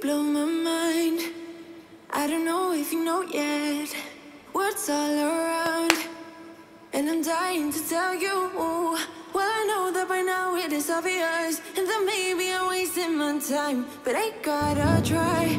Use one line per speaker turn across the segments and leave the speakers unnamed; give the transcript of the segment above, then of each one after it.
blow my mind. I don't know if you know yet. Words all around, and I'm dying to tell you. Well, I know that by now it is obvious, and that maybe I'm wasting my time, but I gotta try.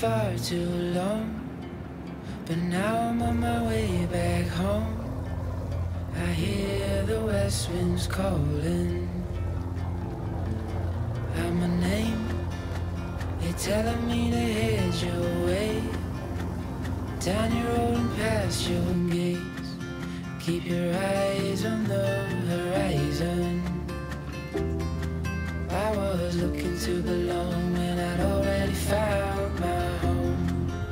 far too long, but now I'm on my way back home. I hear the west winds calling out my name. They're telling me to head your way, down your road and past your gates. Keep your eyes on the horizon. I was looking to belong when I'd already found my home.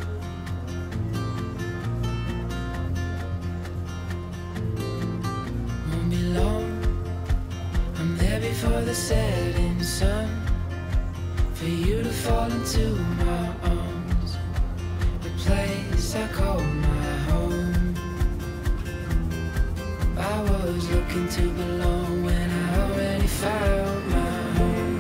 Won't be long, I'm there before the setting sun, for you to fall into my arms, the place I call my home. I was looking to belong when I already found my home.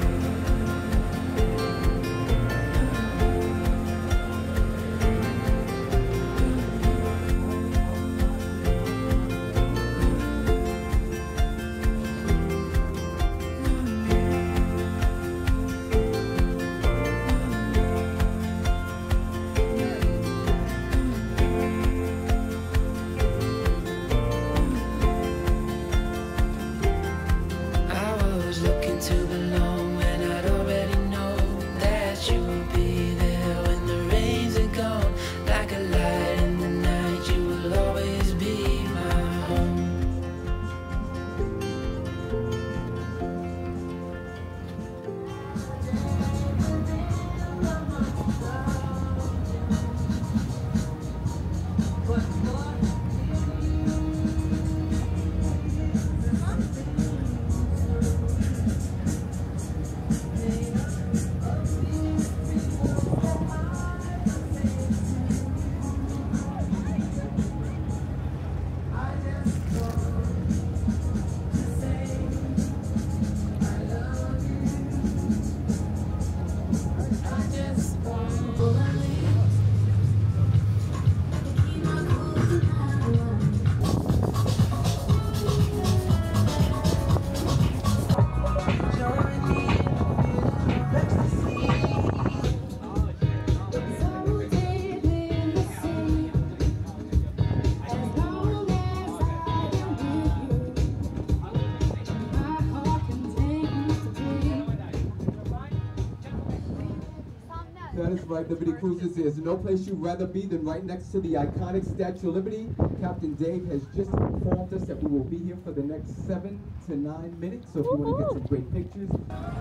That is right, Liberty Cruises. There's no place you'd rather be than right next to the iconic Statue of Liberty. Captain Dave has just informed us that we will be here for the next 7 to 9 minutes. So if you want to get some great pictures.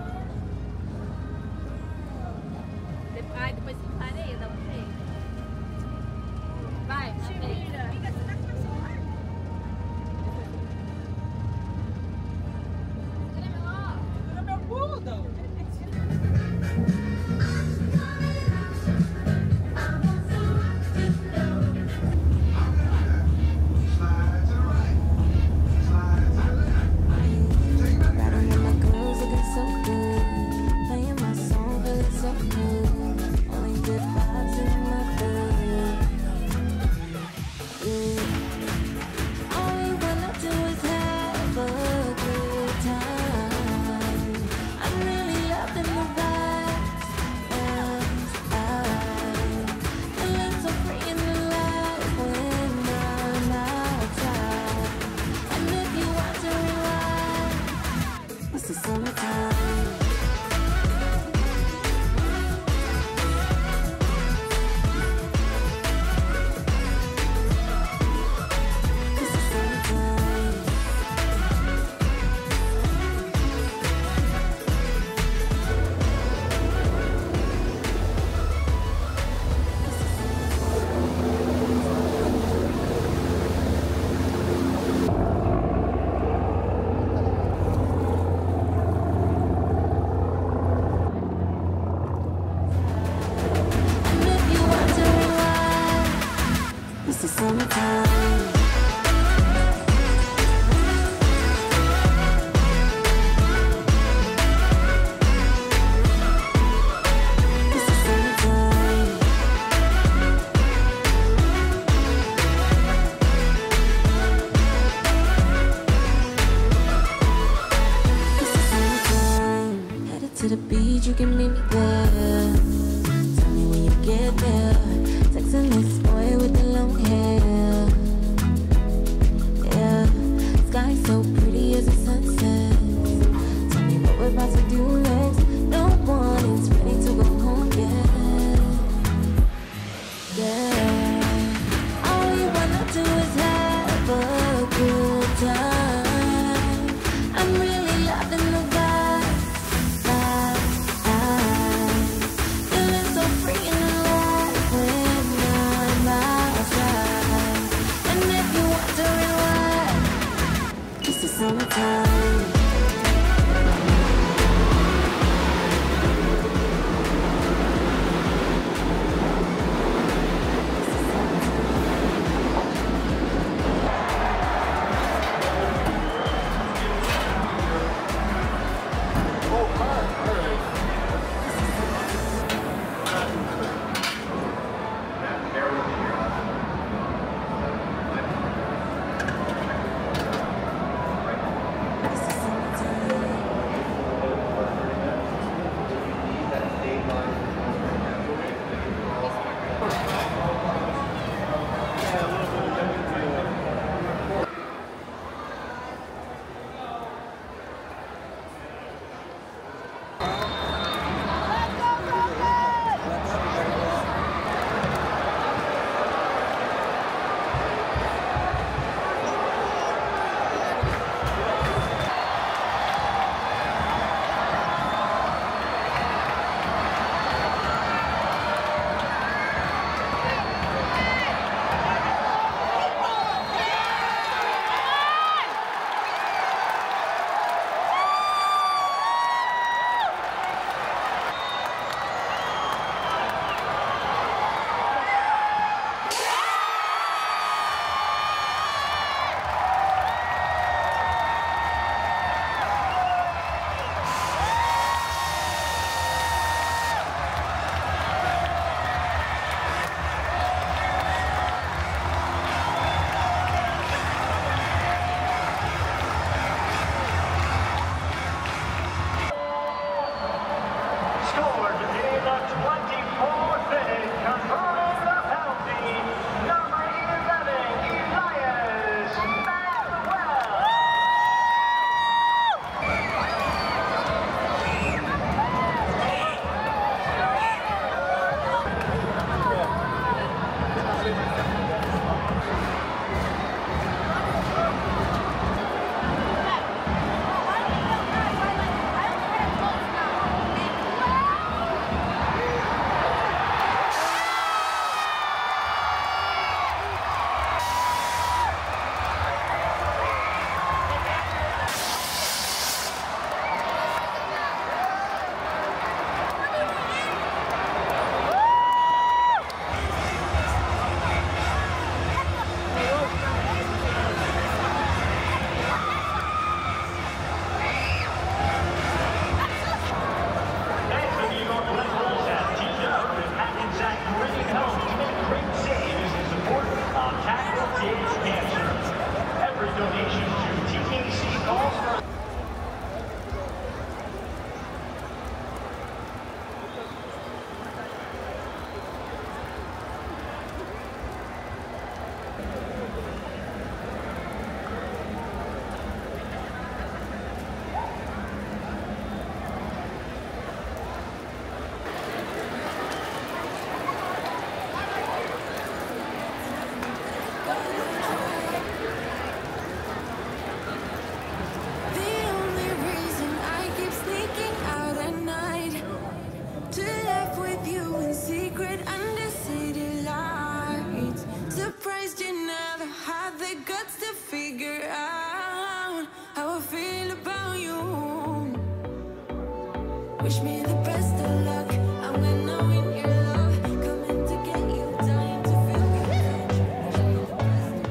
Depois parei, dá um jeito. Vai, segura meu poodle.
To the beach, you can meet me there. Tell me when you get get there. Texting this boy with the long hair. Yeah, sky so pretty as a sunset. Tell me what we're about to do next. No one is ready to go home yet. Yeah, all we wanna do is have a good time. I'm really loving the vibe. Feeling so free and alive when I'm outside. And if you're wondering why, it's the summertime. Wish me the best of luck. I'm gonna win your love. Coming to get you, dying to feel your touch. Wish me the best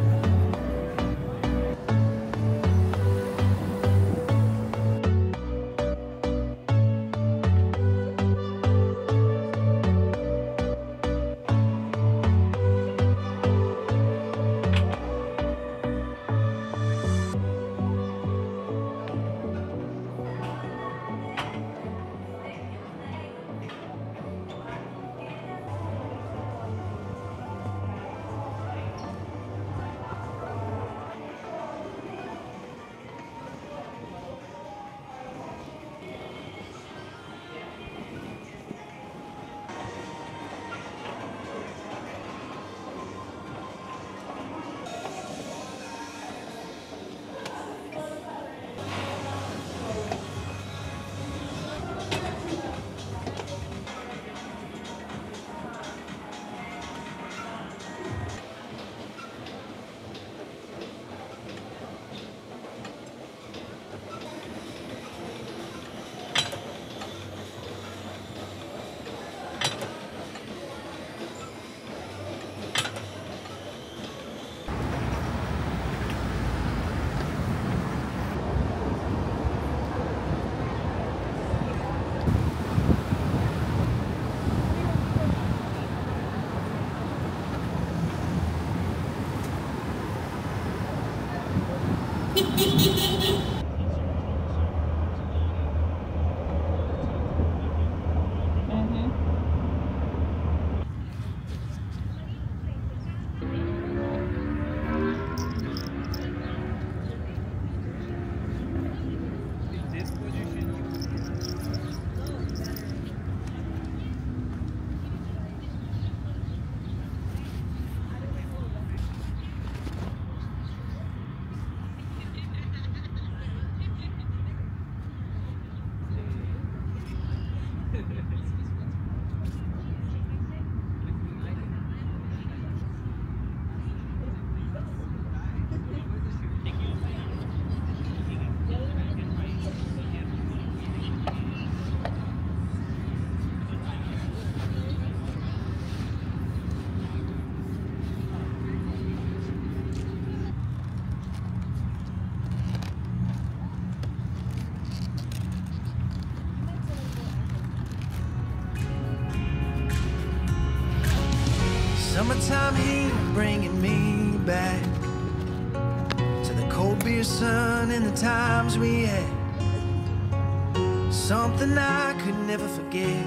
Summertime heat bringing me back to the cold beer sun and the times we had. Something I could never forget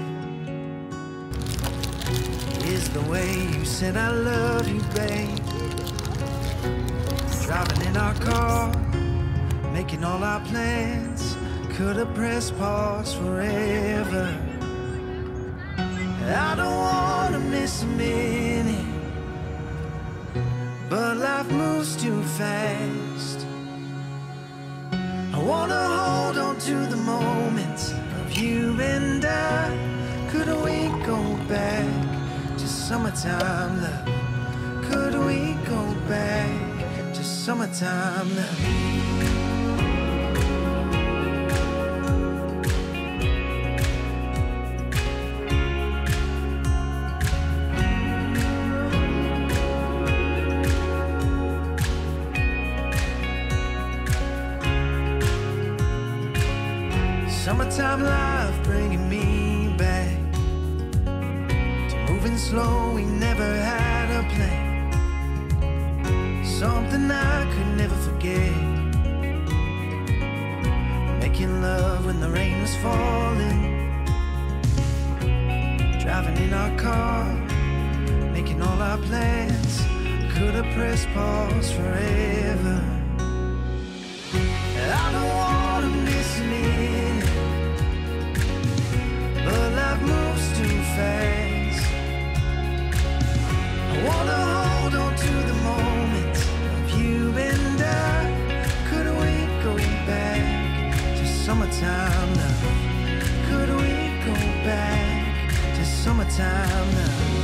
is the way you said I love you, babe. Driving in our car, making all our plans. Could have pressed pause forever. I don't wanna miss a minute, but life moves too fast. I wanna hold on to the moments of you and I. Could we go back to summertime love? Could we go back to summertime love? Summertime life bringing me back to moving slow, we never had a plan. Something I could never forget. Making love when the rain was falling. Driving in our car, making all our plans. Could have pressed pause forever. I don't wanna miss a minute, but life moves too fast. I wanna hold on to the moment of you and I. Could we go back to summertime love? Could we go back to summertime love?